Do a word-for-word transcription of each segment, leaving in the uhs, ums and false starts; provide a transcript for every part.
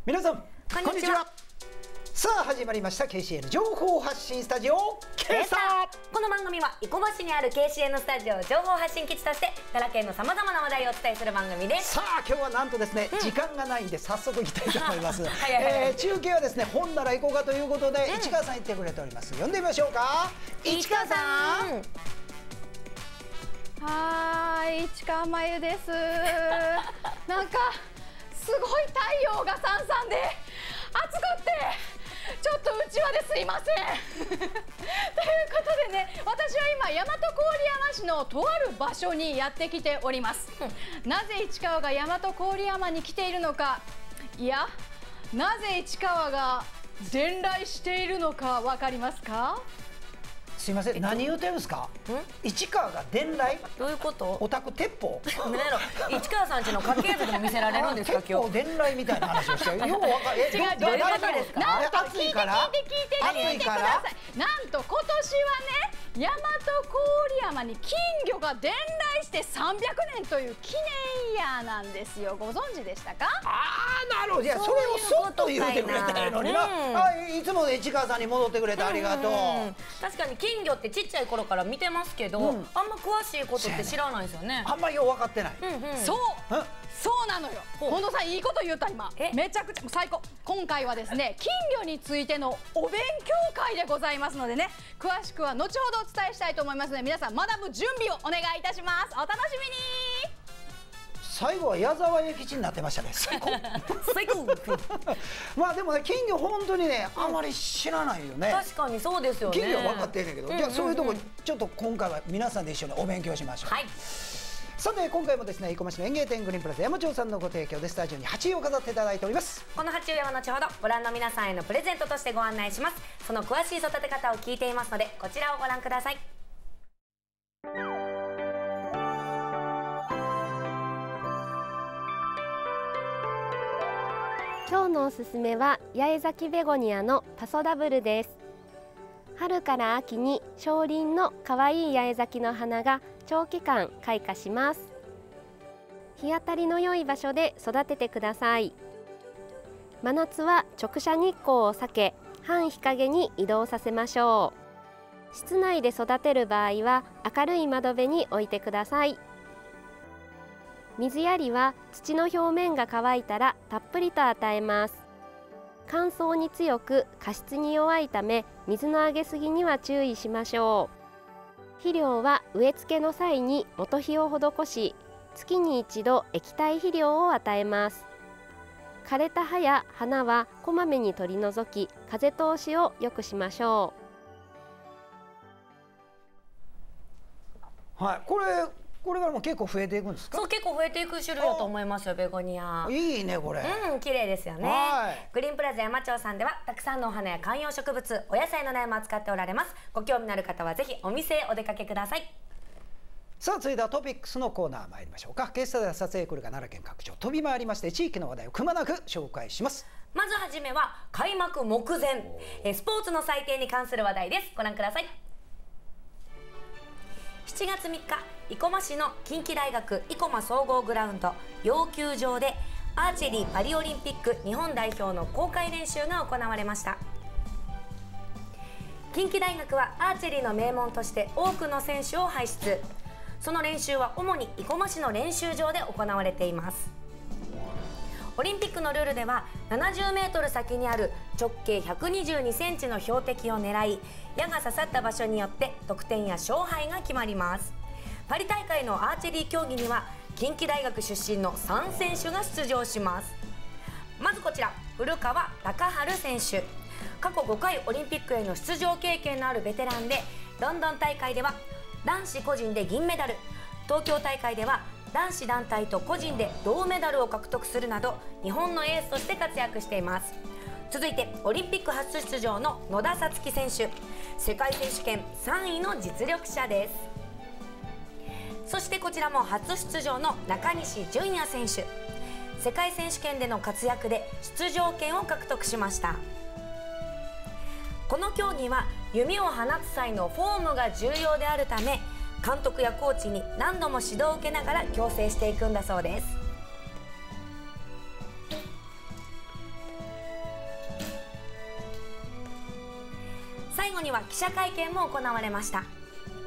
皆さんこんにちは。 さあ始まりました ケーシーエヌ 情報発信スタジオ今朝。 この番組は生駒市にある ケーシーエヌ スタジオ情報発信基地として奈良県のさまざまな話題をお伝えする番組です。 さあ今日はなんとですね、うん、時間がないんで早速いきたいと思います。 はいはいはい、 えー、中継はですね本奈良行こうかということで、うん、市川さん行ってくれております。呼んでみましょうか。市川さん。 はーい、市川真由です。なんかすごい太陽がさんさんで暑くってちょっとうちわですいません。ということでね、私は今大和郡山市のとある場所にやってきております。なぜ市川が大和郡山に来ているのか、いやなぜ市川が伝来しているのかわかりますか？ すいません、何言うてるんですか？市川が伝来？ どういうこと？ オタク鉄砲？ ねえの、市川さんちの家系図でも見せられるんですか今日？ 鉄砲伝来みたいな話をして、ようわかる。 違う、どういうことですか？ なんと聞いて聞いて聞いて聞いてください。なんと今年はね、大和郡山に金魚が伝来してさんびゃくねんという記念イヤーなんですよ。ご存知でしたか？ ああ、なるほど。いや、それをそっと言うてくれたらいいのにな。あ、いつも市川さんに戻ってくれてありがとう。 確かに金魚ってちっちゃい頃から見てますけど、うん、あんま詳しいことって知らないですよね。 あんまりよう分かってない。 うんうん、そうそうなのよ。近藤さんいいこと言った今。めちゃくちゃ最高。今回はですね、金魚についてのお勉強会でございますのでね、詳しくは後ほどお伝えしたいと思いますので、皆さん学ぶ準備をお願いいたします。お楽しみに。 最後は矢沢永吉になってましたね。最高。 最高。 まあでもね、金魚本当にね、あまり知らないよね。 確かにそうですよね。 金魚は分かってるんだけど、じゃあそういうとこちょっと今回は皆さんで一緒にお勉強しましょう。はい。さて今回もですね、生駒市の園芸店グリーンプラザ山町さんのご提供でスタジオに鉢植えを飾っていただいております。 この鉢植えは後ほどご覧の皆さんへのプレゼントとしてご案内します。その詳しい育て方を聞いていますので、こちらをご覧ください。 今日のおすすめは八重咲きベゴニアのパソダブルです。春から秋に小輪の可愛い八重咲きの花が長期間開花します。日当たりの良い場所で育ててください。真夏は直射日光を避け、半日陰に移動させましょう。室内で育てる場合は明るい窓辺に置いてください。水やりは土の表面が乾いたらたっぷりと与えます。乾燥に強く加湿に弱いため、水のあげすぎには注意しましょう。肥料は植え付けの際に元肥を施し、月に一度液体肥料を与えます。枯れた葉や花はこまめに取り除き、風通しを良くしましょう。はい、これこれからも結構増えていくんですか？ そう、結構増えていく種類だと思いますよ、ベゴニア。 いいねこれ。 うん、綺麗ですよね。グリーンプラザ山町さんではたくさんのお花や観葉植物、お野菜の苗も扱っておられます。ご興味のある方はぜひお店へお出かけください。 さあ続いてはトピックスのコーナー参りましょうか。ゲストでは撮影クルーが奈良県各地を飛び回りまして、地域の話題をくまなく紹介します。まずはじめは開幕目前、えスポーツの祭典に関する話題です。ご覧ください。しちがつみっか、生駒市の近畿大学生駒総合グラウンド養球場でアーチェリーパリオリンピック日本代表の公開練習が行われました。近畿大学はアーチェリーの名門として多くの選手を輩出。その練習は主に生駒市の練習場で行われています。オリンピックのルールではななじゅうメートル先にある直径ひゃくにじゅうにセンチの標的を狙い、矢が刺さった場所によって得点や勝敗が決まります。パリ大会のアーチェリー競技には近畿大学出身のさん選手が出場します。まずこちら、古川高晴選手。過去ごかいオリンピックへの出場経験のあるベテランで、ロンドン大会では男子個人で銀メダル、東京大会では男子団体と個人で銅メダルを獲得するなど、日本のエースとして活躍しています。続いてオリンピック初出場の野田紗月選手。世界選手権さんいの実力者です。そしてこちらも初出場の中西純也選手。世界選手権での活躍で出場権を獲得しました。この競技は弓を放つ際のフォームが重要であるため、監督やコーチに何度も指導を受けながら矯正していくんだそうです。 後には記者会見も行われました。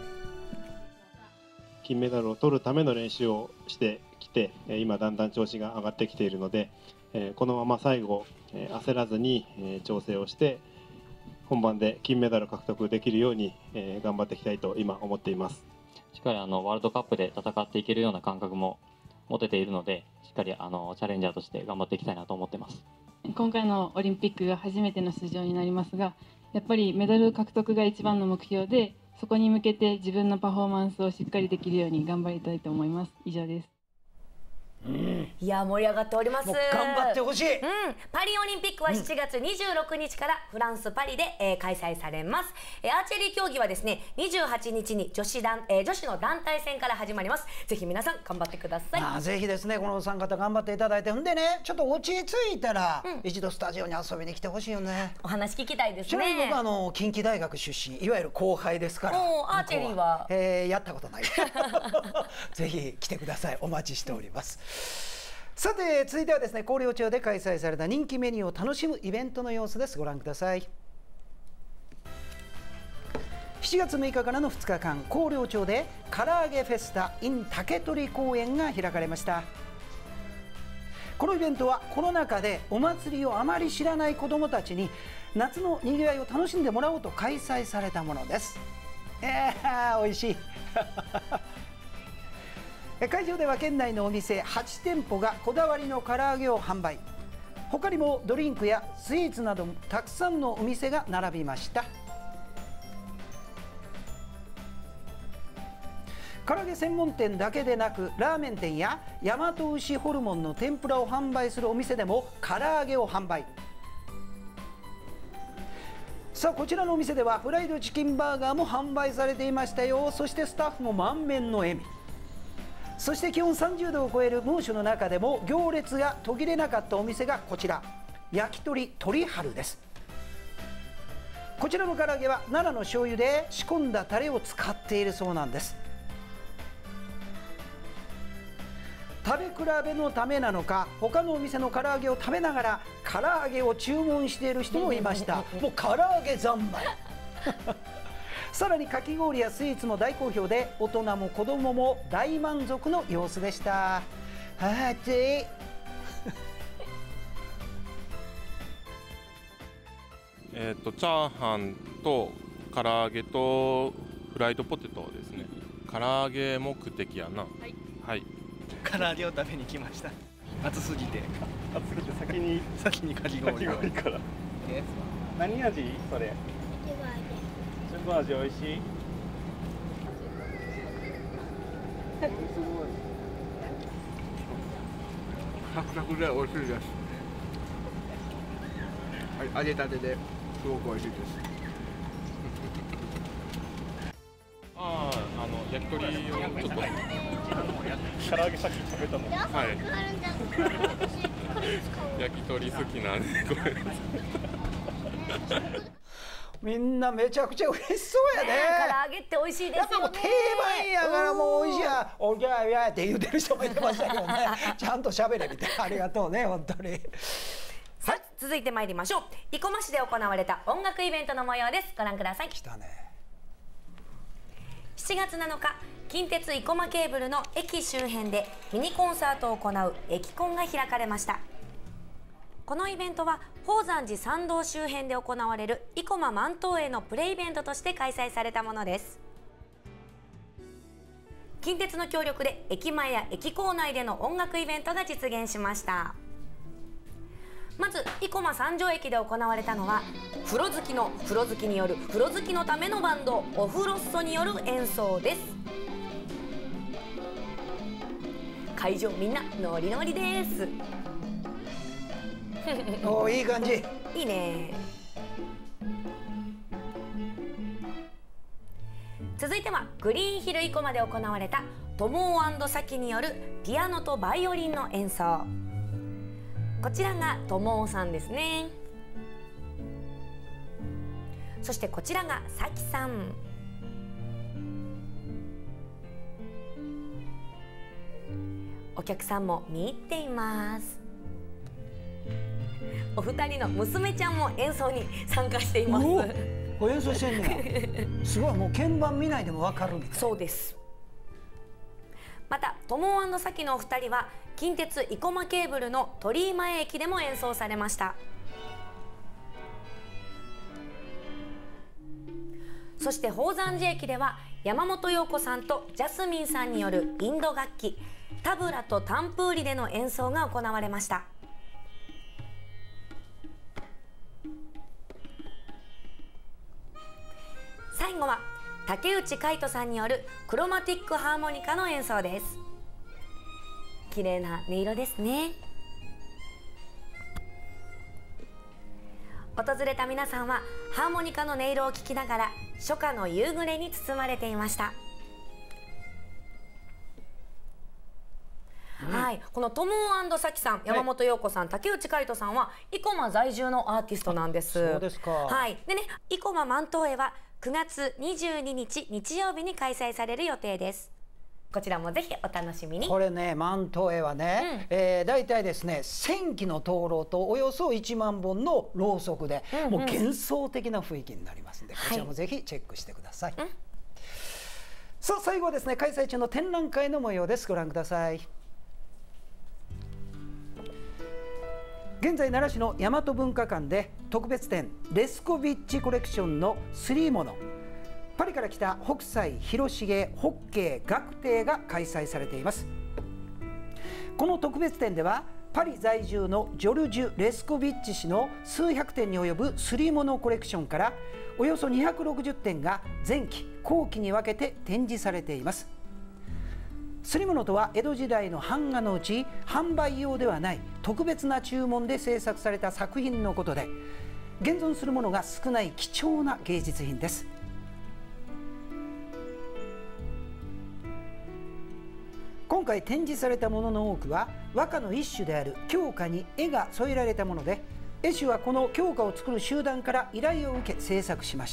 金メダルを取るための練習をしてきて、今だんだん調子が上がってきているので、このまま最後焦らずに調整をして本番で金メダルを獲得できるように頑張っていきたいと今思っています。 しっかりあのワールドカップで戦っていけるような感覚も持てているので、しっかりあのチャレンジャーとして頑張っていきたいなと思ってます。 今回のオリンピックが初めての出場になりますが、やっぱりメダル獲得が一番の目標で、そこに向けて自分のパフォーマンスをしっかりできるように頑張りたいと思います。以上です。 うん、いや盛り上がっております。 頑張ってほしい、うん、 パリオリンピックはしちがつにじゅうろくにちからフランスパリで、えー、開催されます、えー、アーチェリー競技はですねにじゅうはちにちに女子団、えー、女子の団体戦から始まります。ぜひ皆さん頑張ってください。 まあ、ぜひですねこのお三方頑張っていただいて、んでねちょっと落ち着いたら、うん、一度スタジオに遊びに来てほしいよね。 お話聞きたいですね。 ちなみに僕はあの近畿大学出身、いわゆる後輩ですから。 アーチェリーは、 えー、やったことないぜひ来てください。お待ちしております。さて続いてはですね広陵町で開催された人気メニューを楽しむイベントの様子です。ご覧ください。しちがつむいかからのふつかかん、広陵町で唐揚げフェスタ in 竹取公園が開かれました。このイベントはコロナ禍でお祭りをあまり知らない子どもたちに夏のにぎわいを楽しんでもらおうと開催されたものです。えー、おいしい会場では県内のお店はちてんぽがこだわりの唐揚げを販売。他にもドリンクやスイーツなどたくさんのお店が並びました。唐揚げ専門店だけでなくラーメン店や大和牛ホルモンの天ぷらを販売するお店でも唐揚げを販売。さあこちらのお店ではフライドチキンバーガーも販売されていましたよ。そしてスタッフも満面の笑み。そして気温さんじゅうどを超える猛暑の中でも行列が途切れなかったお店がこちら、焼き鳥鳥春です。こちらの唐揚げは奈良の醤油で仕込んだタレを使っているそうなんです。食べ比べのためなのか他のお店の唐揚げを食べながら唐揚げを注文している人もいましたもう唐揚げ三昧さらにかき氷やスイーツも大好評で大人も子供も大満足の様子でした。はちえっとチャーハンと唐揚げとフライドポテトですね。唐揚げ目的やな。はい、はい、 唐揚げを食べに来ました。暑すぎて暑すぎて先に先にかき氷を。 何味それ？チューブ味美味しい。 サクサクで美味しいです。はい、揚げたてですごく美味しいです。 ああ、あの焼き鳥をちょっと。 唐揚げ先に食べたの。 はい。焼き鳥好きなんでこれ。 みんなめちゃくちゃ嬉しそうやね。 唐揚げって美味しいですよね。 やっぱもう定番やからもう美味しいや、おぎゃーやーって言ってる人もいてましたけどね。ちゃんと喋れみたいな。ありがとうね本当に。 さあ続いて参りましょう。生駒市で行われた音楽イベントの模様です。ご覧ください。 来たね。 しちがつなのか、近鉄生駒ケーブルの駅周辺でミニコンサートを行う駅コンが開かれました。このイベントは宝山寺参道周辺で行われる生駒万灯会のプレイベントとして開催されたものです。近鉄の協力で駅前や駅構内での音楽イベントが実現しました。まず生駒三条駅で行われたのは風呂好きの風呂好きによる風呂好きのためのバンドオフロッソによる演奏です。会場みんなノリノリです。 おーいい感じ。 いいね。続いてはグリーンヒル生駒で行われたトモー&サキによるピアノとバイオリンの演奏。こちらがトモーさんですね。そしてこちらがサキさん。お客さんも見入っています。お二人の娘ちゃんも演奏に参加しています。 これ演奏してんねや。すごい、もう鍵盤見ないでもわかるみたいな。 そうです。またトモー&サキのお二人は近鉄生駒ケーブルの鳥居前駅でも演奏されました。そして宝山寺駅では山本陽子さんとジャスミンさんによるインド楽器タブラとタンプーリでの演奏が行われました。最後は竹内海人さんによるクロマティックハーモニカの演奏です。綺麗な音色ですね。訪れた皆さんはハーモニカの音色を聴きながら初夏の夕暮れに包まれていました。うん、はい、このトモー&サキさん、山本陽子さん、はい、竹内海人さんは生駒在住のアーティストなんです。 そうですか。 はい、でね、生駒万灯会はくがつにじゅうににち日曜日に開催される予定です。こちらもぜひお楽しみに。 これね、万灯会はね、うん、えー、大体ですねせんきの灯籠とおよそいちまんぼんのろうそくで、うんうん、もう幻想的な雰囲気になりますので、こちらもぜひチェックしてください。はい、うん、さあ最後はですね、開催中の展覧会の模様です。ご覧ください。現在奈良市の大和文化館で特別展レスコビッチコレクションのスリーモノ、パリから来た北斎広重ホッケー学亭が開催されています。この特別展ではパリ在住のジョルジュ・レスコビッチ氏の数百点に及ぶスリーモノコレクションからおよそにひゃくろくじゅってんが前期後期に分けて展示されています。スリモノとは江戸時代の版画のうち販売用ではない特別な注文で制作された作品のことで、現存するものが少ない貴重な芸術品です。今回展示されたものの多くは和歌の一種である狂歌に絵が添えられたもので、絵師はこの狂歌を作る集団から依頼を受け制作しました。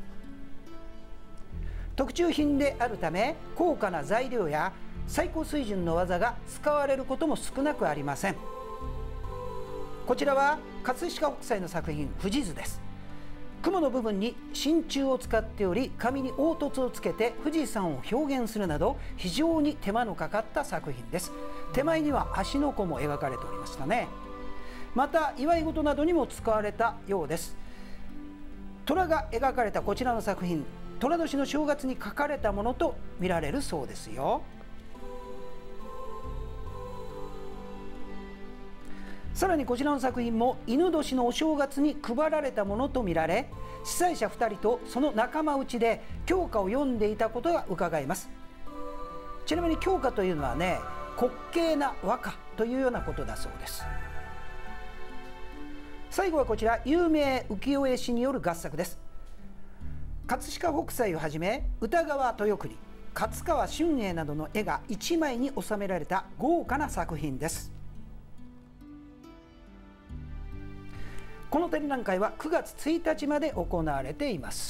特注品であるため高価な材料や最高水準の技が使われることも少なくありません。こちらは葛飾北斎の作品富士図です。雲の部分に真鍮を使っており、紙に凹凸をつけて富士山を表現するなど非常に手間のかかった作品です。手前には芦ノ湖も描かれておりましたね。また祝い事などにも使われたようです。虎が描かれたこちらの作品、寅年の正月に描かれたものと見られるそうですよ。さらにこちらの作品も犬年のお正月に配られたものと見られ、司祭者ふたりとその仲間内で狂歌を読んでいたことが伺えます。ちなみに狂歌というのはね、滑稽な和歌というようなことだそうです。最後はこちら有名浮世絵師による合作です。葛飾北斎をはじめ歌川豊国、勝川春英などの絵がいちまいに収められた豪華な作品です。この展覧会はくがつついたちまで行われています。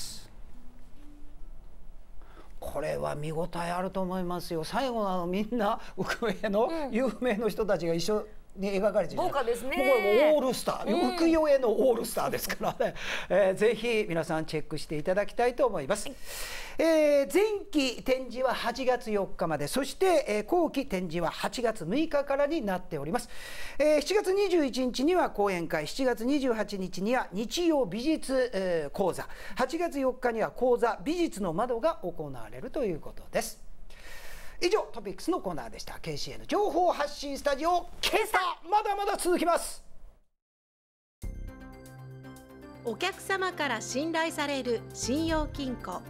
これは見応えあると思いますよ。最後のあのみんな浮世絵の有名の人たちが一緒に描かれている。 豪華ですね。 もうこれもオールスター、うん、浮世絵のオールスターですからね、えー、ぜひ皆さんチェックしていただきたいと思います。はい、えー、前期展示ははちがつよっかまで、そして、えー、後期展示ははちがつむいかからになっております。えー、しちがつにじゅういちにちには講演会、しちがつにじゅうはちにちには日曜美術、えー、講座、はちがつよっかには講座美術の窓が行われるということです。以上トピックスのコーナーでした。 ケーシーエー の情報発信スタジオ今朝まだまだ続きます。 お客様から信頼される信用金庫、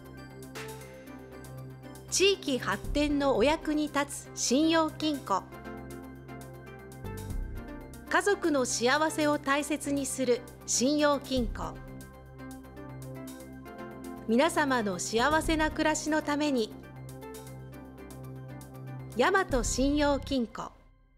地域発展のお役に立つ信用金庫、家族の幸せを大切にする信用金庫、皆様の幸せな暮らしのために大和信用金庫。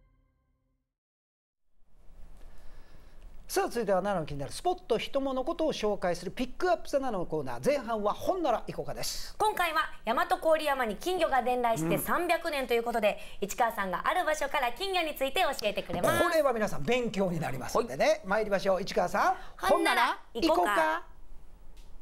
さあ続いては奈良の気になるスポット人物ことを紹介するピックアップザ奈良のコーナー。前半は本奈良いこうかです。 今回は大和郡山に金魚が伝来してさんびゃくねんということで、うん、市川さんがある場所から金魚について教えてくれます。 これは皆さん勉強になりますのでね、参りましょう。市川さん、本奈良いこうか。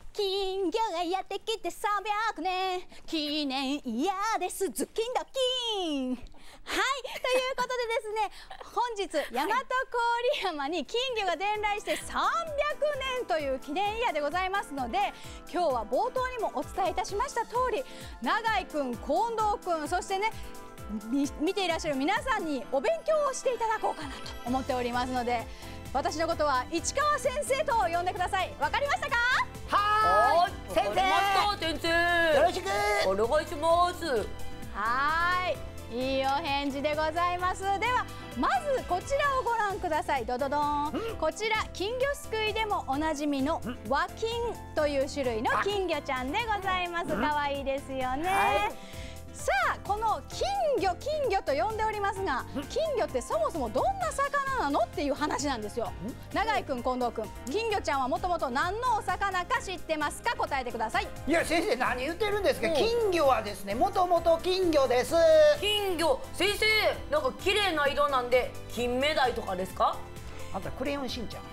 金魚がやってきてさんびゃくねん記念イヤーですズキンドキン。はい、ということでですね、本日大和郡山に金魚が伝来してさんびゃくねんという記念イヤーでございますので、今日は冒頭にもお伝えいたしました通り、永井くん、近藤くん、そしてね見ていらっしゃる皆さんにお勉強をしていただこうかなと思っておりますので、私のことは市川先生と呼んでください。わかりましたか？ はーい、先生、先生、 よろしくお願いします。 はーい、いいお返事でございます。ではまずこちらをご覧ください。ドドドーン。こちら金魚すくいでもおなじみの和金という種類の金魚ちゃんでございます。可愛いですよね。はい、さあ、この金魚金魚と呼んでおりますが、金魚ってそもそもどんな魚なのっていう話なんですよ。永井くん、近藤くん、金魚ちゃんはもともと何のお魚か知ってますか？答えてください。 いや先生、何言ってるんですか。金魚はですね、もともと金魚です。 金魚、先生、なんか綺麗な色なんで金目鯛とかですか？ あんたクレヨンしんちゃん。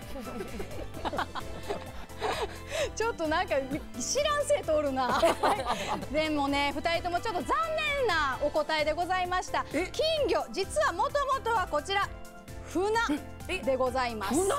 ちょっとなんか知らん生徒おるな。でもね、ふたりともちょっと残念なお答えでございました。金魚、実はもともとはこちら船でございます。 船？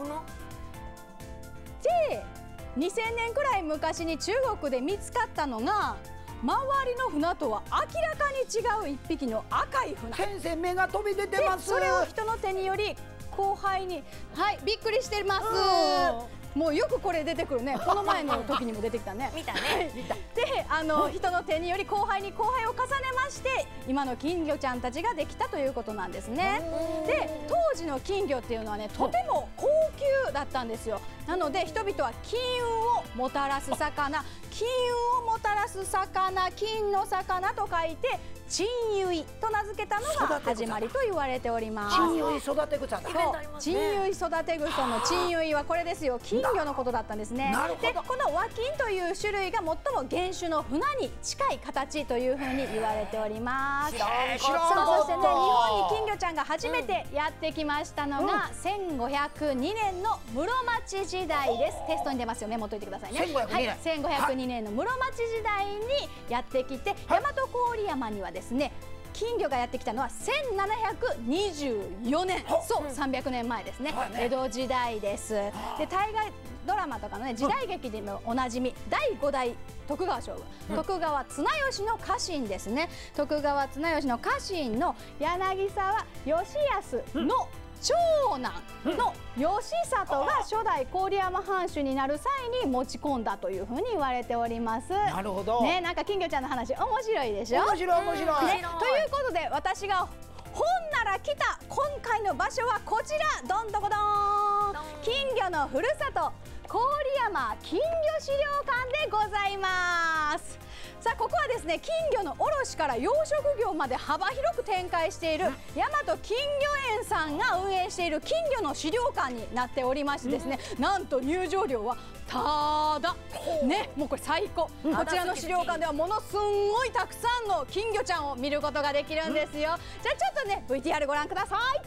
で、にせんねんくらい昔に中国で見つかったのが、周りの船とは明らかに違う一匹の赤い船。 先生、目が飛び出てます。 それを人の手により後輩に、はい、びっくりしてます。もうよくこれ出てくるね。この前の時にも出てきたね。 見たね。 見た。で、あの人の手により後輩に後輩を重ねまして、今の金魚ちゃんたちができたということなんですね。で、当時の金魚っていうのはね、とても高級だったんですよ。なので人々は金運をもたらす魚、金運をもたらす魚、金の魚と書いて珍結と名付けたのが始まりと言われております。 珍結育て草だ。 そう、珍結育て草の珍結はこれですよ。金魚のことだったんですね。で、この和金という種類が最も原種の船に近い形というふうに言われております。さあ、そしてね、日本に金魚ちゃんが初めてやってきましたのがせんごひゃくにねんの室町時代です。テストに出ますよ。メモっといてくださいね。 せんごひゃくにねん、 はい、せんごひゃくにねんの室町時代にやってきて、大和郡山にはですね、金魚がやってきたのはせんななひゃくにじゅうよねん、そう、さんびゃくねんまえですね。江戸時代です。で、大河ドラマとかのね、時代劇でもおなじみ、だいごだい徳川将軍、徳川綱吉の家臣ですね。徳川綱吉の家臣の柳沢義康の長男の義里が初代郡山藩主になる際に持ち込んだというふうに言われております。 なるほど。 ね、なんか金魚ちゃんの話面白いでしょ。 面白い面白い。 ね、ということで私が本なら来た今回の場所はこちら、どんどこどーん、金魚のふるさと郡山金魚資料館でございます。さあ、ここはですね、金魚の卸から養殖業まで幅広く展開している大和金魚園さんが運営している金魚の資料館になっておりましてですね、なんと入場料はただね、もうこれ最高。こちらの資料館ではものすんごいたくさんの金魚ちゃんを見ることができるんですよ。じゃあちょっとね ブイティーアール ご覧ください。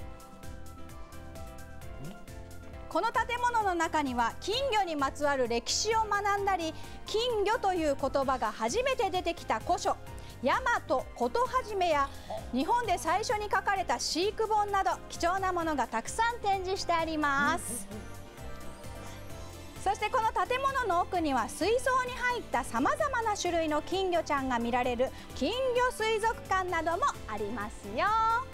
この建物の中には金魚にまつわる歴史を学んだり、金魚という言葉が初めて出てきた古書大和ことはじめや日本で最初に書かれた飼育本など貴重なものがたくさん展示してあります。そしてこの建物の奥には水槽に入ったさまざまな種類の金魚ちゃんが見られる金魚水族館などもありますよ。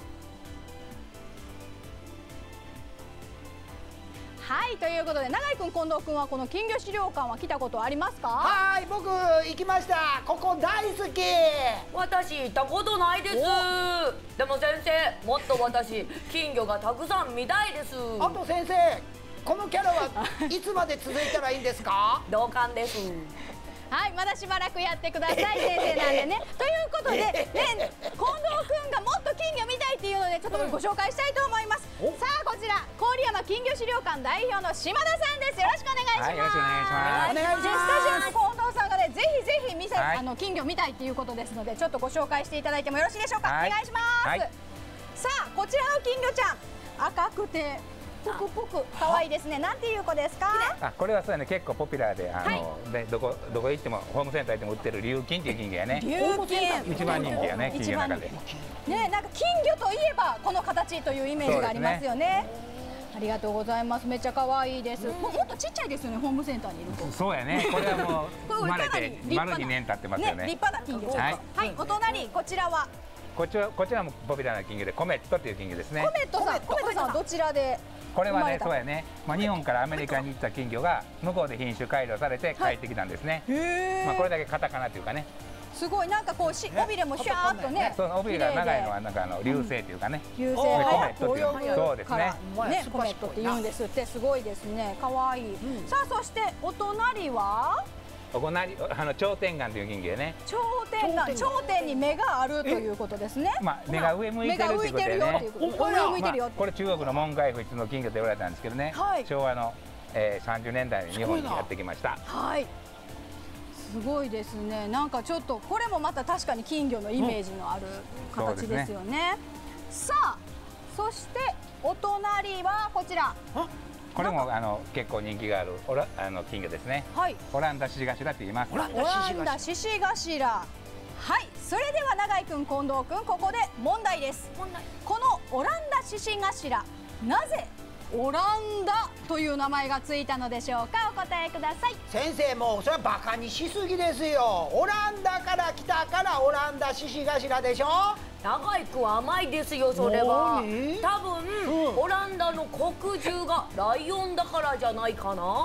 はい、ということで永井くん、近藤くんはこの金魚資料館は来たことありますか？ はい、僕行きました。ここ大好き。 私行ったことないです。でも先生、もっと私金魚がたくさん見たいです。 あと先生、このキャラはいつまで続いたらいいんですか？ 同感です。 はい、まだしばらくやってください、先生なんでね。ということで、ね、近藤くんがもっと金魚見たいっていうので、ちょっとご紹介したいと思います。さあ、こちら郡山金魚資料館代表の島田さんです。よろしくお願いします。はい、よろしくお願いします。お願いします。スタジオの近藤さんがね、ぜひぜひ見せ、はい、あの金魚見たいっていうことですので、ちょっとご紹介していただいてもよろしいでしょうか。はい、お願いします。はい、さあ、こちらの金魚ちゃん、赤くてぷくぷく可愛いですね。なんていう子ですか？ あ、これはそうやね、結構ポピュラーで、あの、で、どこ、どこ行っても、ホームセンター行っても売ってる琉金っていう金魚やね。 琉金。 一番人気やね、金魚の中で。 ね、なんか金魚といえば、この形というイメージがありますよね。ありがとうございます。めっちゃ可愛いです。ももっとちっちゃいですよね、ホームセンターにいると。 そうやね。これはもう生まれて丸にねん経ってますよね。 立派な金魚。はい。はい。お隣こちらは。 こちらこちらもポピュラーな金魚でコメットっていう金魚ですね。 コメットさん、コメットさんはどちらで？ これはね、そうやね。まあ日本からアメリカに行った金魚が向こうで品種改良されて帰ってきたんですね。まあこれだけカタカナというかね。 すごいなんかこうし尾びれもシャーっとね。 そう、尾びれが長いのはなんかあの流星というかね。 流星早く泳ぐそうですね。 ね、コメットって言うんですって、すごいですね。可愛い。さあそしてお隣は。 お隣あの頂点眼という金魚ね。 頂点眼、頂点に目があるということですね。 まあ目が上向いてるっていうことでね。 上向いてるよ。 これ中国の門外不出の金魚と言われたんですけどね。昭和のさんじゅうねんだいに日本にやってきました。 はい。すごいですね。なんかちょっとこれもまた確かに金魚のイメージのある形ですよね。さあ、そしてお隣はこちら。 これもあの結構人気があるオラあの金魚ですね。はい。オランダ獅子頭って言います。 オランダ獅子頭。はい。それでは永井くん、近藤くん、ここで問題です。問題。このオランダ獅子頭、なぜオランダという名前がついたのでしょうか。お答えください。 先生、もうそれはバカにしすぎですよ。オランダから来たからオランダ獅子頭でしょ。 長井君甘いですよ、それは。多分、うん、オランダの国獣がライオンだからじゃないかな。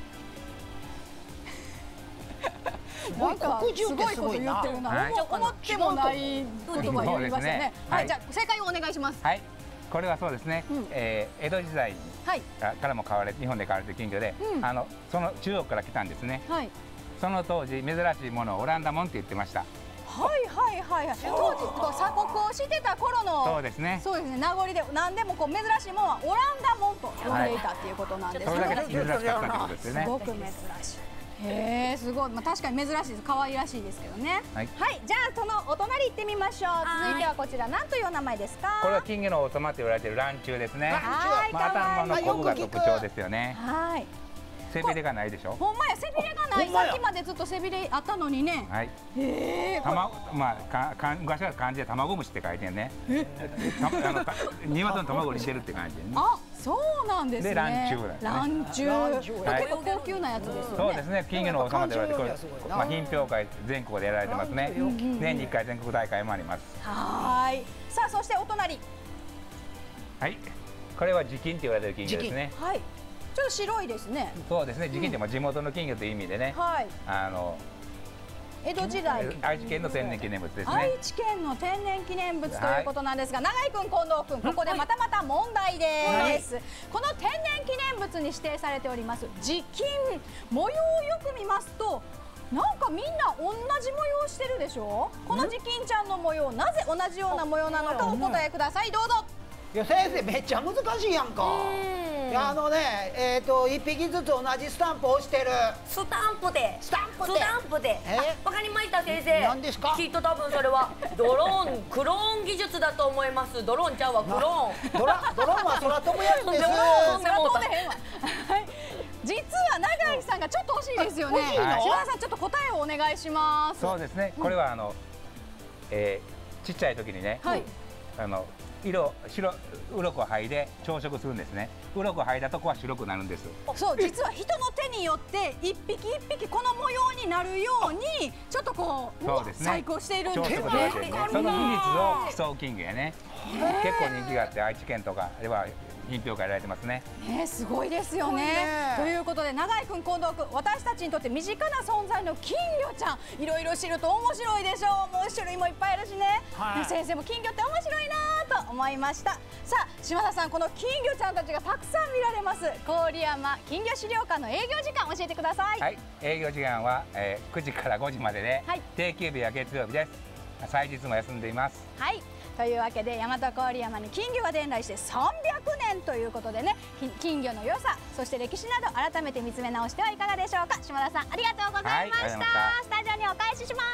なんかすごいこと言ってるな。はい、思ってもないことは言いましたね。はい、じゃあ正解をお願いします。 はい。これはそうですね、うん、えー、江戸時代からも飼われ日本で飼われている金魚で、うん、あのその中国から来たんですね、はい、その当時珍しいものをオランダモンって言ってました。 はいはいはいはい。当時鎖国をしてた頃のそうですね。 そうですね。名残で何でもこう珍しいものはオランダモンと呼んでいたっていうことなんですね。 それだけ珍しかったってことですよね。 すごく珍しい。へえ、すごい。まあ確かに珍しいです。可愛らしいですけどね。はい。はい。じゃあそのお隣行ってみましょう。続いてはこちら、何というお名前ですか。 これは金魚の王様と言われているランチュウですね。はい。頭のコブが特徴ですよね。はい。背びれがないでしょ。 ほんまや、背びれがない。さっきまでずっと背びれあったのにね。はい。へえ。 たま、まあ、か、か、昔は漢字で卵虫って書いてんね。え。あの、鶏の卵にしてるって感じでね。 あ、そうなんですね。 で、ランチュウ。 ランチュウ。結構高級なやつですよね。 そうですね。金魚の王様と言われて、これ、まあ、品評会全国でやられてますね。年に一回全国大会もあります。 はい。さあ、そしてお隣。 はい。これは地金って言われてる金魚ですね。 はい。ちょっと白いですね。 そうですね。地金っても地元の金魚という意味でね。はい。あの。 江戸時代。 愛知県の天然記念物ですね。 愛知県の天然記念物ということなんですが、永井君、近藤君、ここでまたまた問題です。この天然記念物に指定されております地金、模様をよく見ますと。なんかみんな同じ模様をしてるでしょ。この地金ちゃんの模様、なぜ同じような模様なのかお答えください。どうぞ。 いや先生、めっちゃ難しいやんか。いやあのね、えっと一匹ずつ同じスタンプを押してる。 スタンプで。 スタンプで。 スタンプで。わかりました先生。 何ですか。 きっと多分それはドローン、クローン技術だと思います。ドローンちゃうわ、クローン。 ドラドローンは空飛ぶやつです。 ドローン空飛べへんわ。はい。実は永井さんがちょっと惜しいですよね。島田さん、ちょっと答えをお願いします。 そうですね。これはあの、えー、ちっちゃい時にね。はい。あの。色白鱗を剥いで朝食するんですね。鱗を剥いだとこは白くなるんです。 そう、実は人の手によって一匹一匹この模様になるようにちょっとこうそうですね。細工しているんですね。 その技術を競う金魚やね。結構人気があって愛知県とかでは品評会やられてますね。 ね、すごいですよね。ということで永井君、近藤君、私たちにとって身近な存在の金魚ちゃん、いろいろ知ると面白いでしょう。もう種類もいっぱいあるしね。はい、先生も金魚って面白いなと思いました。さあ島田さん、この金魚ちゃんたちがたくさん見られます郡山金魚資料館の営業時間教えてください。 はい、営業時間は、えー、くじからごじまでで、はい、定休日は月曜日です。祭日も休んでいます。 はい。というわけで大和郡山に金魚が伝来してさんびゃくねんということでね、金魚の良さ、そして歴史など改めて見つめ直してはいかがでしょうか。島田さん、ありがとうございました。はい、スタジオにお返しします。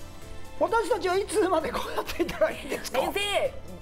私たちはいつまでこうやっていたらいいんですか。 先生、ここ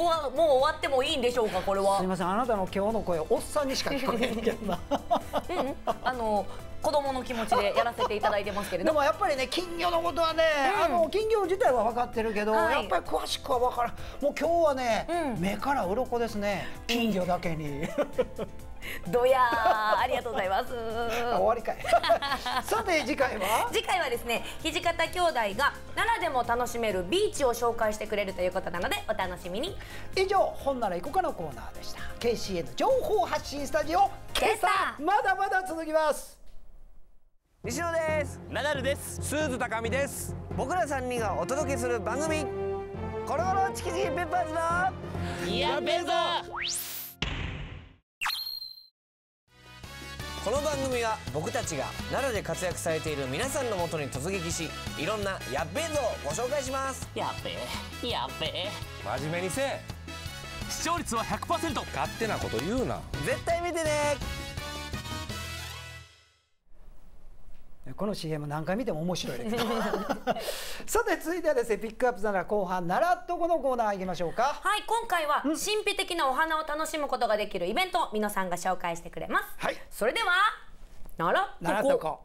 こはもう終わってもいいんでしょうか、これは。 すみません、あなたの今日の声おっさんにしか聞こえないけどな。 うん、あの子供の気持ちでやらせていただいてますけれどでもやっぱりね、金魚のことはね、うん、あの金魚自体は分かってるけど、はい、やっぱり詳しくは分からん。もう今日はね、うん、目から鱗ですね、金魚だけに。 どやー、ありがとうございます。 終わりかい。さて次回は次回はですね、土方兄弟が奈良でも楽しめるビーチを紹介してくれるということなのでお楽しみに。 以上、ほんなら行こうかのコーナーでした。 ケーシーエヌ 情報発信スタジオ今朝まだまだ続きます。 西野です。ナダルです。スーズ高見です。僕らさんにんがお届けする番組、コロコロチキチキペッパーズのやっべえぞ。この番組は僕たちが奈良で活躍されている皆さんのもとに突撃し、いろんなやっべえぞをご紹介します。 やっべえやっべえ、 真面目にせえ。 視聴率は ひゃくパーセント。 勝手なこと言うな。絶対見てね。 この シーエム 何回見ても面白いですさて続いてはですね、ピックアップなら後半奈良っとこのコーナー行きましょうか。 はい、今回は神秘的なお花を楽しむことができるイベントを皆さんが紹介してくれます。はい、それでは奈良っとこ。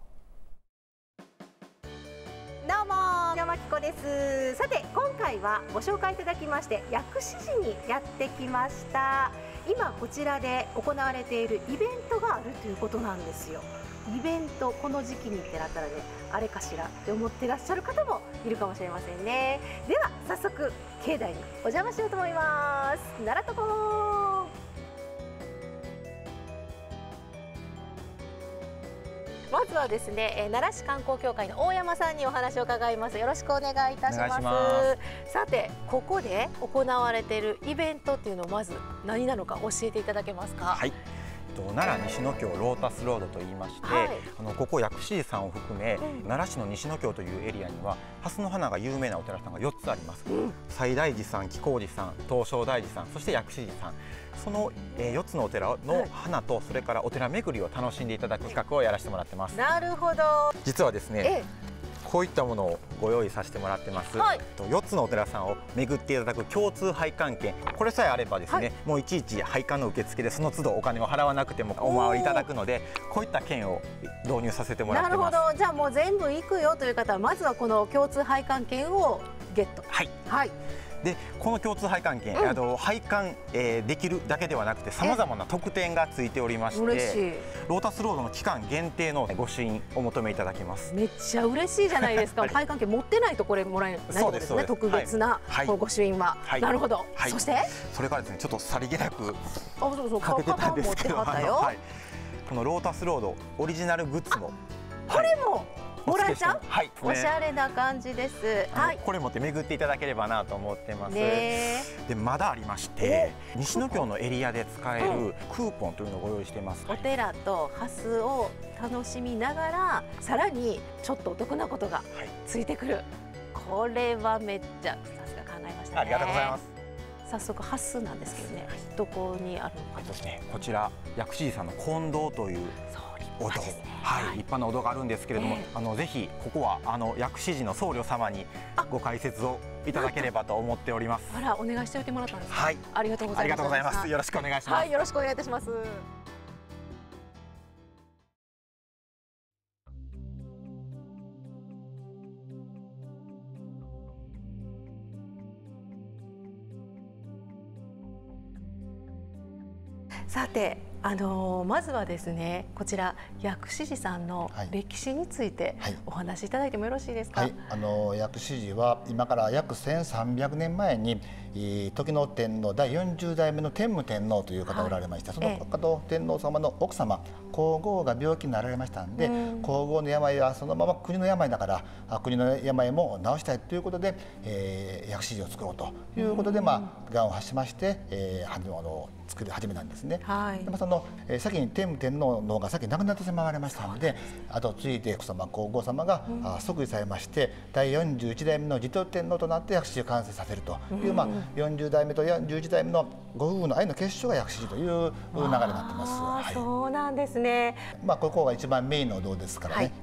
どうも山木子です。さて今回はご紹介いただきまして薬師寺にやってきました。今こちらで行われているイベントがあるということなんですよ。イベント、この時期にってなったらね、あれかしらって思ってらっしゃる方もいるかもしれませんね。では早速境内にお邪魔しようと思います。奈良とこまずはですね、えー、奈良市観光協会の大山さんにお話を伺います。よろしくお願いいたします。ますさてここで行われているイベントっていうのをまず何なのか教えていただけますか。 はい、奈良西野京ロータスロードといいまして、はい、あのここ薬師寺さんを含め、うん、奈良市の西野京というエリアには蓮の花が有名なお寺さんがよっつあります。うん、西大寺さん、喜光寺さん、東照大寺さん、そして薬師寺さん、その、えー、よっつのお寺の花と、はい、それからお寺巡りを楽しんでいただく企画をやらせてもらってます。 なるほど。 実はですね、ええ、こういったものをご用意させてもらってます。はい、よっつのお寺さんを巡っていただく共通拝観券、これさえあればですね、はい、もういちいち拝観の受付でその都度お金を払わなくてもお回りいただくので、こういった券を導入させてもらってます。 なるほど。じゃあもう全部行くよという方はまずはこの共通拝観券をゲット。 はい、 はい、 でこの共通拝観券、うん、あの拝観、えー、できるだけではなくてさまざまな特典がついておりまして、ロータスロードの期間限定のご朱印お求めいただけます。 めっちゃ嬉しいじゃないですか。拝観券持ってないとこれもらえないんですね。特別な、はい、このご朱印は、はい、なるほど、はい、そしてそれからですね、ちょっとさりげなくあそうそうかけてたんですけど、はい、 このロータスロードオリジナルグッズもこれも、はい、もらえちゃう、 はい、 おしゃれな感じです。 はい、これ持って巡っていただければなと思ってます。でまだありまして、西野京のエリアで使えるクーポンというのをご用意しています。 お寺と蓮を楽しみながら、さらにちょっとお得なことがついてくる。はい、これはめっちゃさすが考えましたね。 ありがとうございます。 早速蓮なんですけどね、どこにあるのかですね。こちら薬師寺さんの金堂というお堂、はい、立派なお堂があるんですけれども、えー、あのぜひここはあの薬師寺の僧侶様にご解説をいただければと思っております。 あら、お願いしておいてもらったんですか。 はい、 ありがとうございます。 ありがとうございます。よろしくお願いします。 はい、よろしくお願いいたします。さて、あのー、まずはですね、こちら薬師寺さんの歴史についてお話しいただいてもよろしいですか。 はい、あのー、薬師寺は今から約せんさんびゃくねんまえに時の天皇だいよんじゅうだいめの天武天皇という方がおられました。はい、その方天皇様の奥様皇后が病気になられましたんで、うん、皇后の病はそのまま国の病だから国の病も治したいということで、えー、薬師寺を作ろうということで、まあ、がんを発しまして、えー、あの作り始めたんですね。はい、でまあ、その、えー、先に天武天皇の方が先に亡くなってしまわれましたので、あと続いて奥様皇后様が、うん、あ即位されまして、だいよんじゅういちだいめの持統天皇となって薬師寺を完成させるという、うん、まあ、よんじゅうだいめとよんじゅういちだいめのご夫婦の愛の結晶が薬師寺という流れになってます。はい、 そうなんですね。 まあここが一番メインのお堂ですからね、はい、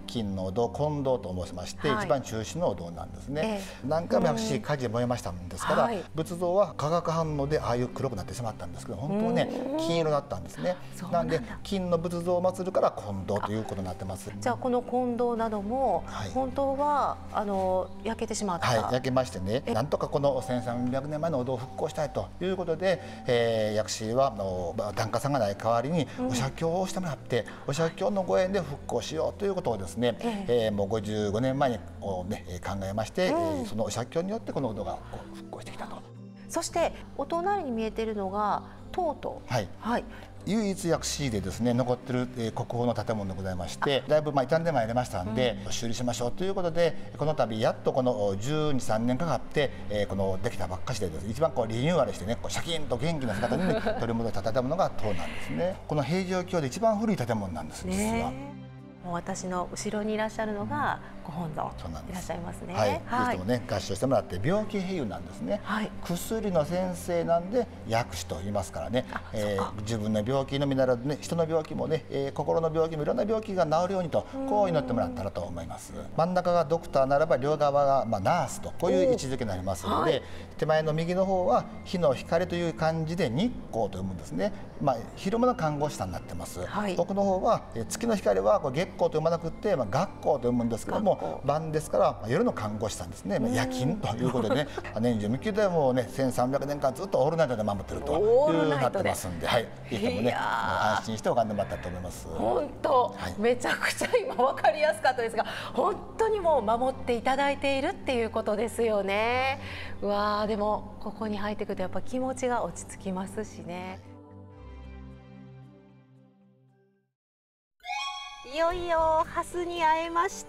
金のお堂金堂と申しまして、 はい、 一番中心のお堂なんですね、えー、何回も薬師火事で燃えましたもんですから、はい、仏像は化学反応でああいう黒くなってしまったんですけど、本当はね金色だったんですね。なんで金の仏像を祀るから金堂ということになってます。 じゃあこの金堂なども本当は、はい、あの焼けてしまった、 はい、焼けましてね、なんとかこのせんさんびゃくねんまえのお堂を復興したいということで、えー、薬師はあの檀家さんがない代わりにお写経をしてもらって、うん、お写経のご縁で復興しようということをですね、えーえー、もうごじゅうごねんまえにこう、ね、考えまして、うん、そのお写経によってこのお堂がこう復興してきたと。 そしてお隣に見えているのが塔と、 はい、はい、唯一薬師寺でですね残っている、えー、国宝の建物でございまして、だいぶまあ傷んでまいりましたんで、うん、修理しましょうということで、この度やっとこのじゅうに、さんねんかかって、えー、このできたばっかしでです、ね、一番こうリニューアルしてねこうシャキンと元気な姿に取り戻した建物が塔なんですね。この平城京で一番古い建物なんです、実は。 もう私の後ろにいらっしゃるのがご本尊いらっしゃいますね。 はい、はい、ぜひともね合唱してもらって、病気平癒なんですね。はい、薬の先生なんで薬師と言いますからね。えー、自分の病気のみならずね、人の病気もね、えー、心の病気もいろんな病気が治るようにとこう祈ってもらったらと思います。真ん中がドクターならば両側がまあナースとこういう位置づけになりますので、はい、手前の右の方は日の光という漢字で日光と読むんですね。まあ昼間の看護師さんになってます。はい、奥の方は月の光はこう月光と読まなくて、まあ、学校と読むんですけども、晩ですから、まあ、夜の看護師さんですね、まあ、夜勤ということでね年中無休でもうねせんさんびゃくねんかんずっとオールナイトで守ってるというなってますんで、はい、ぜひともね安心して拝んでもらったと思います。 本当、はい、めちゃくちゃ今分かりやすかったですが、本当にもう守っていただいているっていうことですよね。うわー、でもここに入ってくるとやっぱ気持ちが落ち着きますしね。いよいよハスに会えました。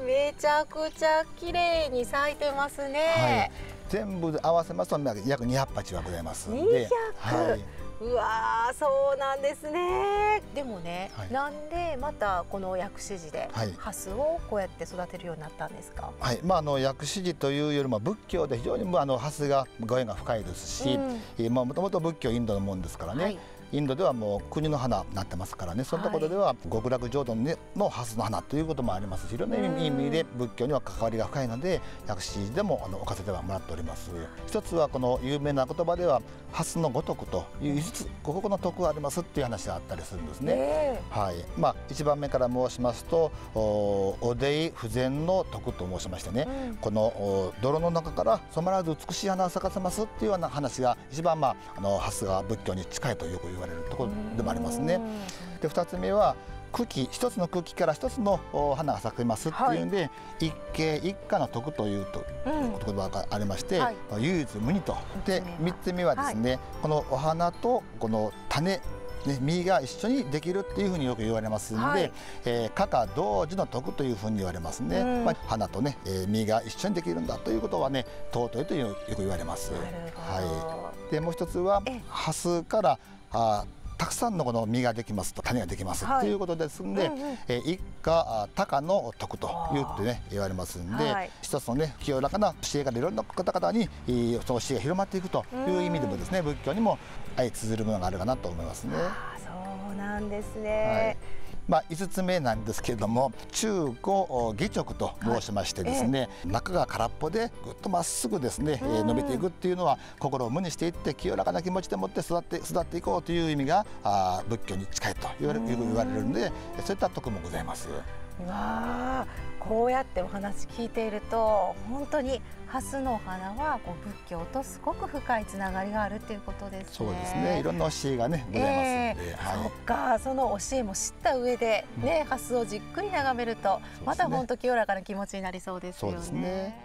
めちゃくちゃ綺麗に咲いてますね。はい、 全部合わせますと約にひゃくはちはございますので。 にひゃく、はい、うわー、そうなんですね。でもね、はい、なんでまたこの薬師寺でハスをこうやって育てるようになったんですか。 はい、まああの薬師寺というよりも仏教で非常にあのハスがご縁が深いですし、うん、もともと仏教インドのもんですからね。はい、インドではもう国の花になってますからね、そういったことでは極楽浄土のハスの花ということもありますし、いろんな意味で仏教には関わりが深いので薬師寺でもあの置かせてはもらっております。一つはこの有名な言葉ではハスのごとくといういつつここの徳がありますっていう話があったりするんですね。はい、まあ一番目から申しますとお出い不全の徳と申しましてね、うん、この泥の中から染まらず美しい花を咲かせますっていうような話が一番まああのハスが仏教に近いとよく言われるところでもありますね。でふたつめは茎、一つの茎から一つの花が咲きますっていうんで、はい、一茎一花の徳というと、うん、言葉がありまして、はい、唯一無二と。でみっつめはですね、はい、このお花とこの種ね、実が一緒にできるっていうふうによく言われますんで、はい、えー、花花同時の徳というふうに言われますね。うん、まあ、花とね、えー、実が一緒にできるんだということはね、尊いというよく言われます。はい、でもう一つはハスからあたくさんのこの実ができますと種ができますということですんで、一家高の徳と言ってね言われますんで、はい、一つのね清らかな教えからいろんな方々にその教えが広まっていくという意味でもですね、仏教にも相通ずるものがあるかなと思いますね。 そうなんですね。 はい、まあ、いつつめなんですけれども中古下直と申しましてですね、はい、えー、中が空っぽでぐっとまっすぐですね、えー、伸びていくっていうのは心を無にしていって清らかな気持ちでもって育って育っていこうという意味があ仏教に近いと言われ言われるんで、そういった徳もございます。 うわー、こうやってお話聞いていると本当にハスの花はこう仏教とすごく深いつながりがあるっていうことですね。 そうですね。いろんな教えがねございますので、えーはい、 そっか、その教えも知った上でね、うん、ハスをじっくり眺めると、また本当清らかな気持ちになりそうですよね。そうですね。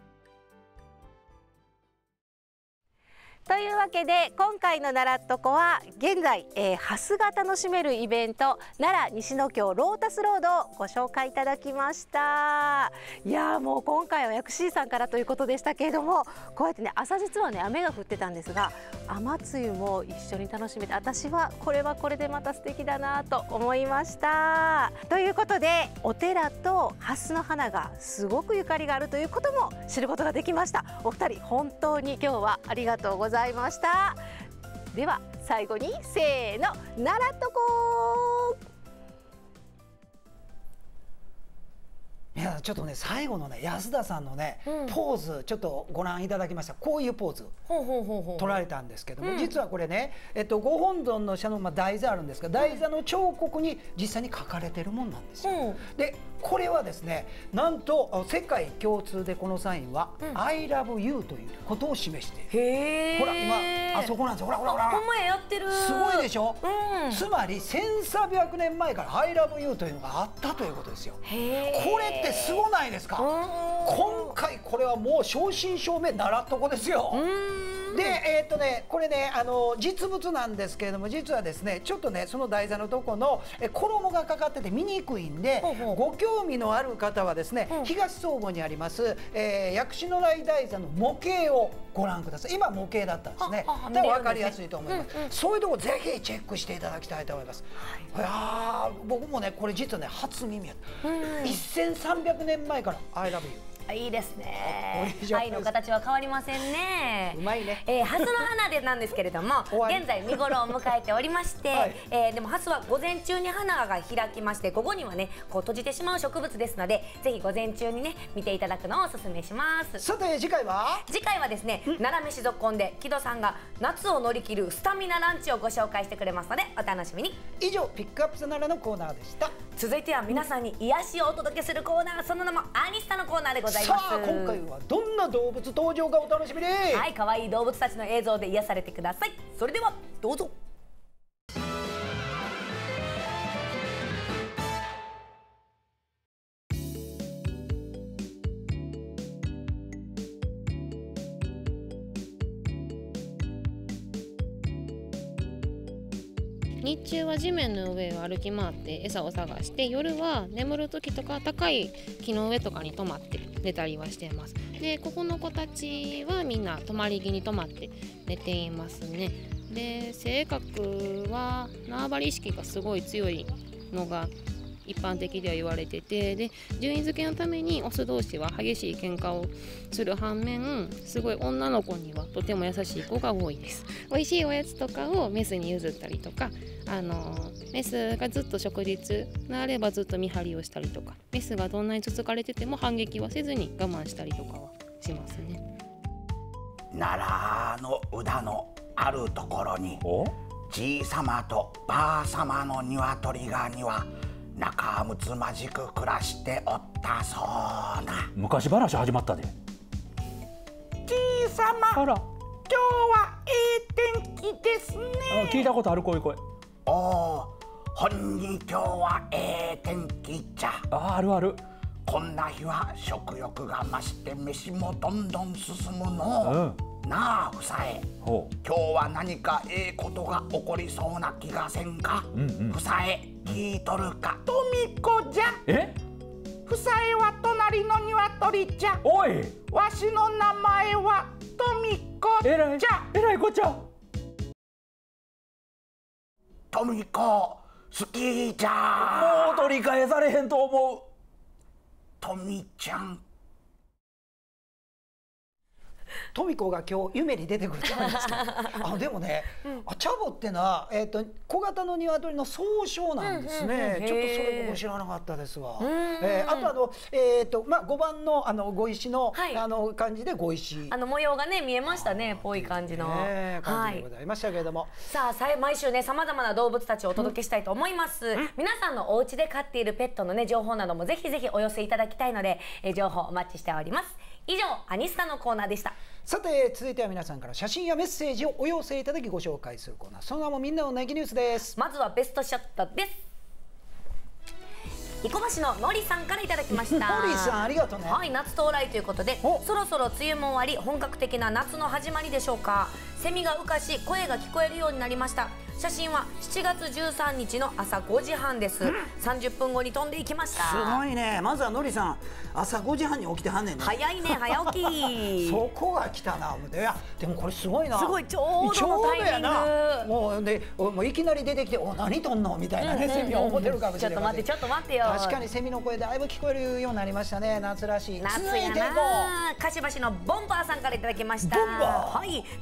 というわけで今回の習っとこは現在、えー、ハスが楽しめるイベント奈良西の京ロータスロードをご紹介いただきました。いやー、もう今回は薬師さんからということでしたけれども、こうやってね朝実はね雨が降ってたんですが、雨露も一緒に楽しめて、私はこれはこれでまた素敵だなと思いました。ということでお寺とハスの花がすごくゆかりがあるということも知ることができました。お二人本当に今日はありがとうございました。ございました。では最後にせーの、習っとこ皆さんちょっとね最後のね安田さんのね、うん、ポーズちょっとご覧いただきました。こういうポーズ取られたんですけども、うん、実はこれね、えっと、ご本尊の下の、まあ、台座あるんですが、台座の彫刻に実際に書かれてるもんなんですよ。うん、でこれはですねなんと世界共通でこのサインは、うん、I love you ということを示している。へー、ほら今あそこなんですよ。ほらほらほらほんまややってる。 すごいでしょ、うん、つまりせんさんびゃくねんまえから I love you というのがあったということですよ。へー、これってすごないですか。今回これはもう正真正銘習っとこですよ。でえー、っとねこれねあの実物なんですけれども、実はですねちょっとねその台座のとこのえ衣がかかってて見にくいんで、ほうほう、ご興味のある方はですね、うん、東総合にあります、えー、薬師如来台座の模型をご覧ください。今模型だったんですね。で分かりやすいと思います。うんうん、そういうとこぜひチェックしていただきたいと思います。はい、いや僕もねこれ実はね初耳やった。せんさんびゃくねんまえから I love you。 いいですね。愛の形は変わりませんね。 うまいね。 えー、ハスの花でなんですけれども、現在見頃を迎えておりまして、はい、えー、でもハスは午前中に花が開きまして、午後にはねこう閉じてしまう植物ですので、ぜひ午前中にね見ていただくのをお勧めします。 さて次回は？ 次回はですね、奈良飯続婚で木戸さんが夏を乗り切るスタミナランチをご紹介してくれますのでお楽しみに。 以上ピックアップザ奈良のコーナーでした。 続いては皆さんに癒しをお届けするコーナー、その名もアニスタのコーナーでございます。 さあ今回はどんな動物登場かお楽しみに。 はい、可愛い動物たちの映像で癒されてください。それではどうぞ。 日中は地面の上を歩き回って餌を探して、夜は眠る時とか高い木の上とかに泊まって寝たりはしています。でここの子たちはみんな泊まり木に泊まって寝ていますね。で性格は縄張り意識がすごい強いのが一般的では言われてて、で順位付けのためにオス同士は激しい喧嘩をする反面、すごい女の子にはとても優しい子が多いです。美味しいおやつとかをメスに譲ったりとか、あのメスがずっと食実なればずっと見張りをしたりとか、メスがどんなにつつかれてても反撃はせずに我慢したりとかはしますね。 奈良の宇田のあるところにじいさまとばあさまの鶏がには仲睦まじく暮らしておったそうな。 昔話始まったで。 じいさま、今日はええ天気ですね。 聞いたことある。こいこい。 おお、ほんに今日はええ天気じゃ。 あ、あるある。 こんな日は食欲が増して飯もどんどん進むの、うん、なあふさえ。今日は何かええことが起こりそうな気がせんか。うんうん、ふさえ聞いとるか。とみこじゃ。え？ふさえは隣の鶏じゃ。 おい。 わしの名前はとみこじゃ。 えらい、えらいこっちゃ。 とみこ好きじゃ。 もう取り返されへんと思う。 とみちゃん。 とみこが今日夢に出てくると思いますけどあでもね、うん、あチャボってのは、えー、と小型の鶏の総称なんですね。ちょっとそれ僕知らなかったですわ。えー、あとあの、えーとまあ、ごばんのあの碁石の、はい、あの感じで碁石、 あの模様がね見えましたね。ぽい感じの、 ね、感じでございましたけれども、はい、 さあ毎週ねさまざまな動物たちをお届けしたいと思います。うん、皆さんのお家で飼っているペットのね情報などもぜひぜひお寄せいただきたいので、えー、情報お待ちしております。以上アニスタのコーナーでした。 さて続いては皆さんから写真やメッセージをお寄せいただきご紹介するコーナー、その名もみんなのネギニュースです。 まずはベストショットです。生駒ののりさんからいただきました。 のりさんありがとうね。 はい、夏到来ということでそろそろ梅雨も終わり本格的な夏の始まりでしょうか。セミが羽化し声が聞こえるようになりました。写真はしちがつじゅうさんにちの朝ごじはんです。うん、さんじゅっぷんごに飛んでいきました。 すごいね。まずはのりさん朝ごじはんに起きてはんねんね。 早いね、早起きそこが来たな。いやでもこれすごいな。 すごいちょうどのタイミング。 もうでもういきなり出てきてお何とんのみたいなね、セミは思ってるかもしれない。 ちょっと待ってちょっと待ってよ。 確かにセミの声だいぶ聞こえるようになりましたね。夏らしい。 夏やな。柏市のボンバーさんからいただきました。 ボンバー。 はい、永井さん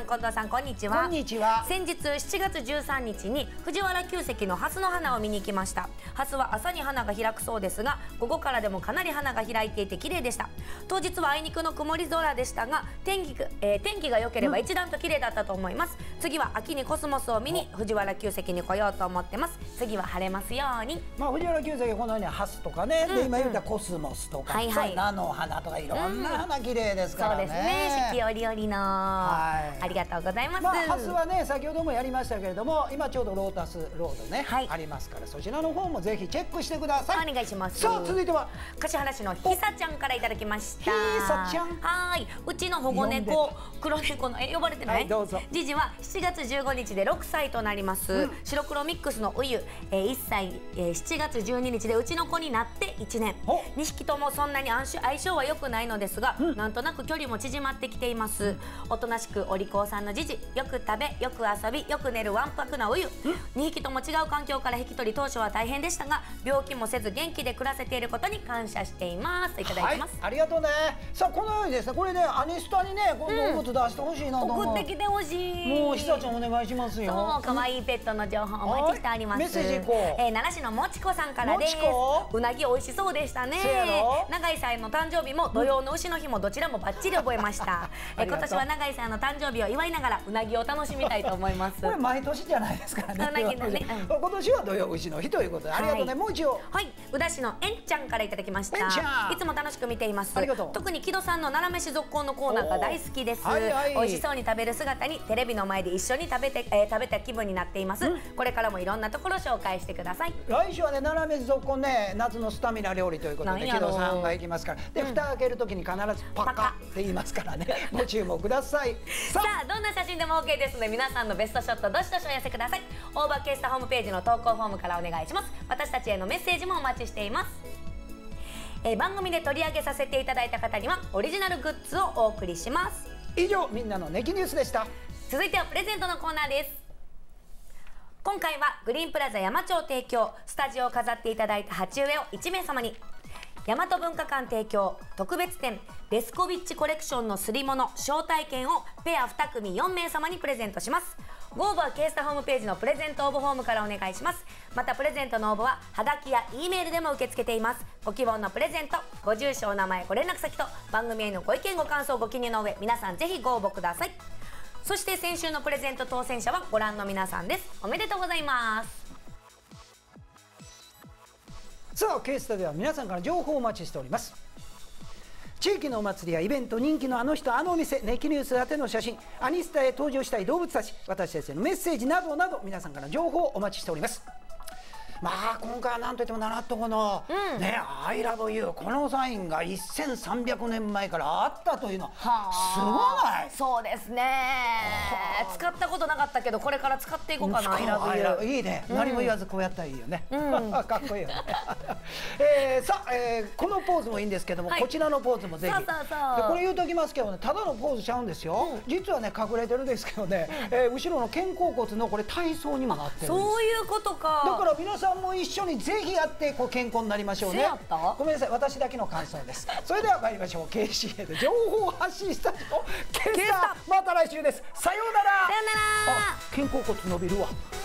近藤さん、こんにちは。 こんにちは。 先日しちがつじゅうさんにちに藤原旧跡のハスの花を見に行きました。ハスは朝に花が開くそうですが、午後からでもかなり花が開いていて綺麗でした。当日はあいにくの曇り空でしたが、天気が、えー、天気が良ければ一段と綺麗だったと思います。うん、次は秋にコスモスを見に藤原旧跡に来ようと思ってます。次は晴れますように。 まあ藤原旧跡はこのようにハスとかね、うん、で今言ったコスモスとか、はいはい、菜の花とかいろんな花綺麗ですからね。 そうですね。四季折々の、はい、ありがとうございます。 まあハスはね先ほどもやりましたけれども、今ちょうどロータスロードね、はい、ありますから、そちらの方もぜひチェックしてください。 お願いします。 さあ続いては橿原市のひさちゃんからいただきました。 ひさちゃん。 はい。うちの保護猫黒猫のえ呼ばれてない？ はい、どうぞ。 ジジはしちがつじゅうごにちでろくさいとなります。うん、白黒ミックスのウユ、えー、いっさい、えー、しちがつじゅうににちでうちの子になっていちねん。にひきともそんなに相性は良くないのですが、うん、なんとなく距離も縮まってきています。うん、おとなしくお利口さんのジジ、よく食べ、よく遊び、よく寝るわんぱくなウユ。うん、にひきとも違う環境から引き取り当初は大変でしたが、病気もせず元気で暮らせていることに感謝しています。いただいてます。 はい、ありがとうね。さあこのようにですね、これねアニスタにね今度お物出してほしいなと思う。 送ってきてほしい。 もうひさちゃんお願いしますよ。 そう、可愛いペットの情報お待ちしております。 メッセージいこう。 えー、奈良市のもちこさんからです。うなぎ美味しそうでしたね。永井さんの誕生日も土曜の牛の日もどちらもバッチリ覚えました。えー、今年は永井さんの誕生日を祝いながらうなぎを楽しみたいと思います。 これ毎年じゃないですからね。うなぎのね。うん、今年は土曜牛の日ということでありがとうね。はい、もう一度。 はい、宇田市のえんちゃんからいただきました。 えんちゃん。 いつも楽しく見ています。 ありがとう。 特に木戸さんの奈良飯続行のコーナーが大好きです。はいはい、美味しそうに食べる姿にテレビの前で一緒に食べて、えー、食べた気分になっています。うん、これからもいろんなところ紹介してください。 来週はね奈良飯続行ね、夏のスタミナ料理ということで木戸さんが行きますから。で、うん、蓋開けるときに必ずパカって言いますからね。ご注目ください。 さあどんな写真でも オーケー ですので、皆さんのベストショットどしどしお寄せください。オーバーケースタホームページの投稿フォームからお願いします。私たちへのメッセージもお待ちしています。えー、番組で取り上げさせていただいた方にはオリジナルグッズをお送りします。 以上、みんなのネキニュースでした。 続いてはプレゼントのコーナーです。今回はグリーンプラザ山頂提供、スタジオを飾っていただいた鉢植えをいちめいさまに、大和文化館提供特別展レスコビッチコレクションのすり物招待券をペアに組よんめいさまにプレゼントします。ご応募はケースタホームページのプレゼント応募フォームからお願いします。またプレゼントの応募ははがきや E メールでも受け付けています。ご希望のプレゼント、ご住所、お名前、ご連絡先と番組へのご意見ご感想ご記入の上、皆さんぜひご応募ください。そして先週のプレゼント当選者はご覧の皆さんです。おめでとうございます。 さあケースタでは皆さんから情報をお待ちしております。地域のお祭りやイベント、人気のあの人あのお店、ネキニュース宛ての写真、アニスタへ登場したい動物たち、私たちへのメッセージなどなど皆さんから情報をお待ちしております。まあ今回は何といっても奈良とこの、うん、ね「アイラブユー」このサインがせんさんびゃくねんまえからあったというのはすごない？ そうですね。使ったことなかったけどこれから使っていこうかな。アイラブユーいいね、うん、何も言わずこうやったらいいよね、うん、かっこいいよね。えー、さあ、えー、このポーズもいいんですけども、はい、こちらのポーズもぜひ。そうそうそう。でこれ言うときますけどね、ただのポーズちゃうんですよ、うん、実はね隠れてるんですけどね、うん、えー、後ろの肩甲骨のこれ体操にもなってるんです。 そういうことか。 だから皆さんも一緒にぜひやってこう健康になりましょうね。ごめんなさい、私だけの感想です。それでは参りましょう。 ケーシーエー で情報発信スタジオケースター、また来週です。さようなら。 さようなら。 あ、肩甲骨伸びるわ。